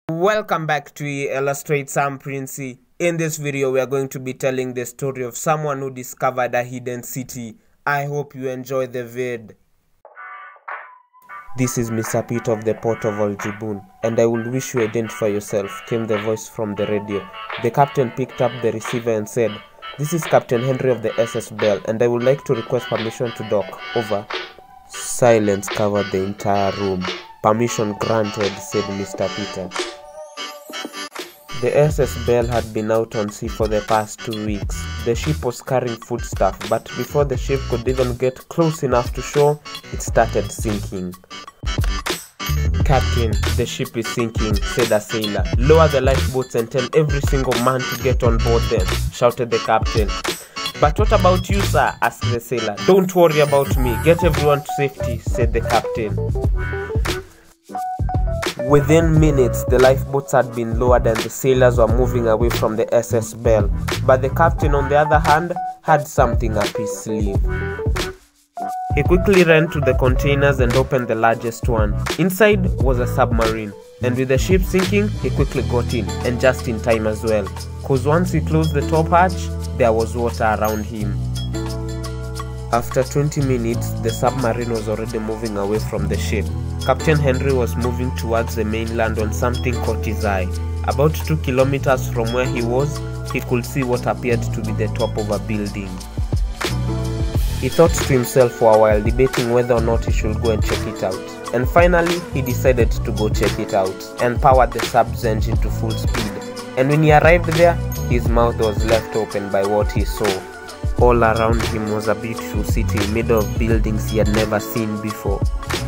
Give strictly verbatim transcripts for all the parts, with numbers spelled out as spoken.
Welcome back to Illustrate Sam Princey. In this video, we are going to be telling the story of someone who discovered a hidden city. I hope you enjoy the vid. This is Mister Pete of the Port of Aljibun, and I will wish you identify yourself, came the voice from the radio. The captain picked up the receiver and said, "This is Captain Henry of the S S Bell, and I would like to request permission to dock. Over." Silence covered the entire room. "Permission granted," said Mister Peter. The S S Bell had been out on sea for the past two weeks. The ship was carrying foodstuff, but before the ship could even get close enough to shore, it started sinking. "Captain, the ship is sinking," said a sailor. "Lower the lifeboats and tell every single man to get on board them," shouted the captain. "But what about you, sir?" asked the sailor. "Don't worry about me. Get everyone to safety," said the captain. Within minutes, the lifeboats had been lowered and the sailors were moving away from the S S Bell. But the captain, on the other hand, had something up his sleeve. He quickly ran to the containers and opened the largest one. Inside was a submarine, and with the ship sinking, he quickly got in, and just in time as well, cause once he closed the top hatch, there was water around him. After twenty minutes, the submarine was already moving away from the ship. Captain Henry was moving towards the mainland when something caught his eye. About two kilometers from where he was, he could see what appeared to be the top of a building. He thought to himself for a while, debating whether or not he should go and check it out. And finally, he decided to go check it out, and powered the sub's engine to full speed. And when he arrived there, his mouth was left open by what he saw. All around him was a beautiful city made of buildings he had never seen before.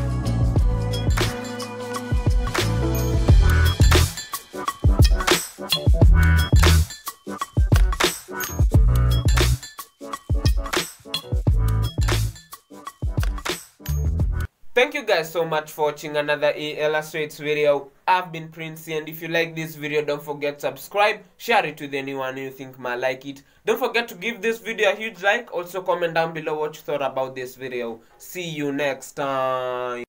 Thank you guys so much for watching another E Illustrates video. I've been Princey, and if you like this video, don't forget to subscribe, share it with anyone you think might like it. Don't forget to give this video a huge like. Also comment down below what you thought about this video. See you next time.